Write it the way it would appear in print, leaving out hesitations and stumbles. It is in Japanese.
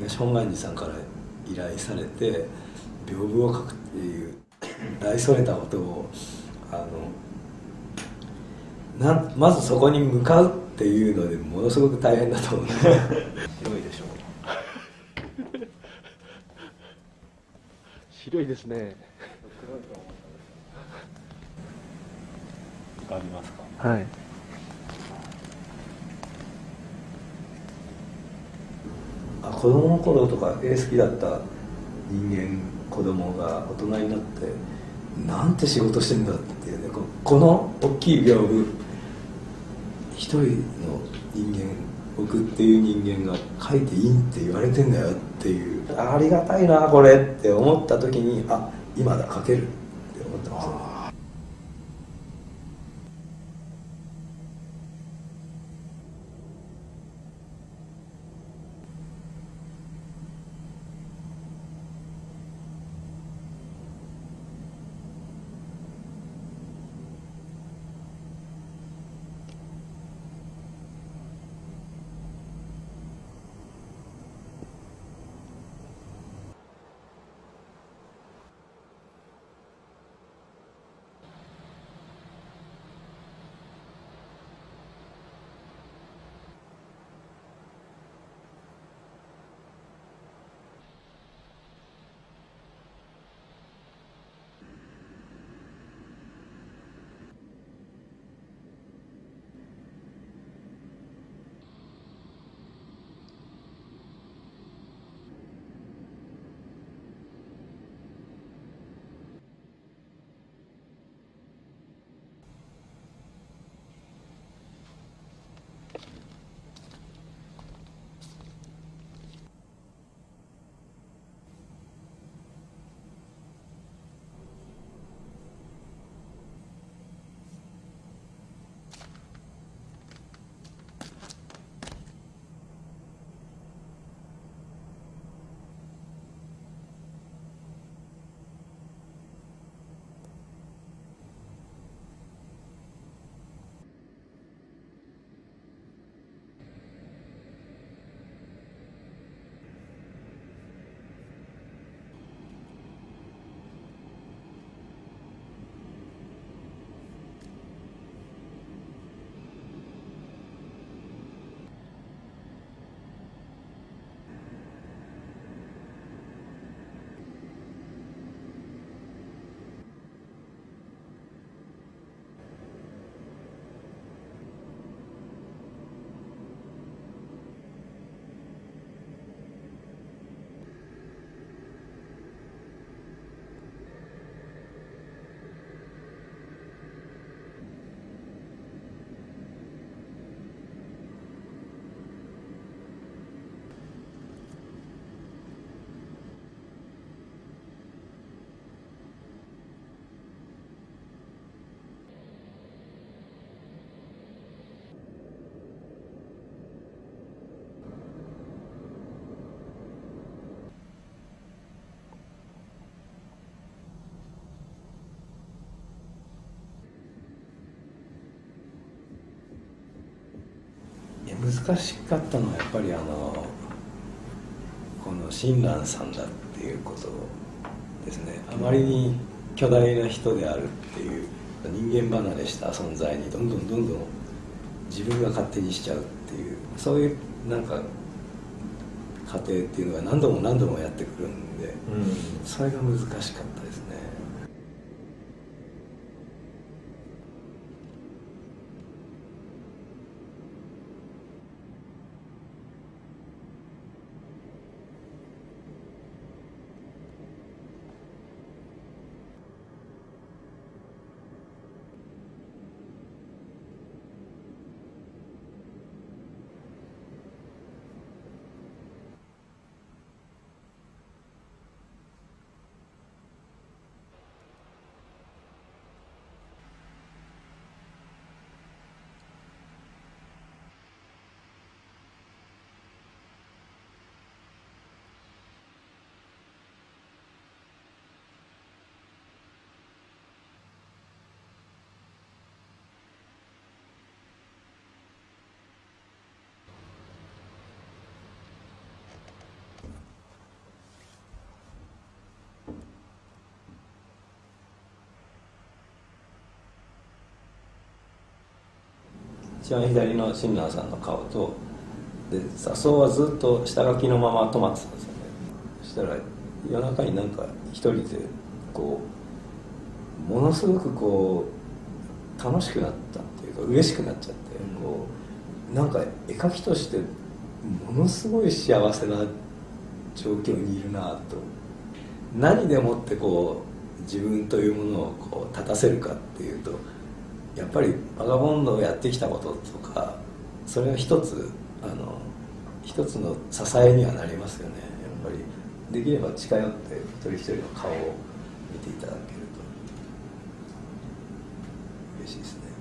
東本願寺さんから依頼されて屏風を描くっていう大それたことをまずそこに向かうっていうのでものすごく大変だと思う。広いでしょう。 広いですね。 浮かびますか？ はい。 子供の頃とか絵好きだった人間、子供が大人になってなんて仕事してんだっていうね、この大きい屏風一人の人間、僕っていう人間が描いていいって言われてんだよっていう、ありがたいなこれって思った時に、今だ描けるって思ったんですよ。難しかったのはやっぱりこの親鸞さんだっていうことですね。あまりに巨大な人であるっていう人間離れした存在にどんどん自分が勝手にしちゃうっていう、そういうなんか過程っていうのが何度もやってくるんで、それが難しかったですね。 一番左の親鸞さんの顔とで笹生はずっと下書きのまま止まってたんですよね。そしたら夜中になんか一人でこうものすごくこう楽しくなったっていうか嬉しくなっちゃって、こうなんか絵描きとしてものすごい幸せな状況にいるなと、何でもってこう自分というものをこう立たせるかっていうと、やっぱりバガボンドをやってきたこととか、それは一つの支えにはなりますよね。やっぱりできれば近寄って一人一人の顔を見ていただけると嬉しいですね。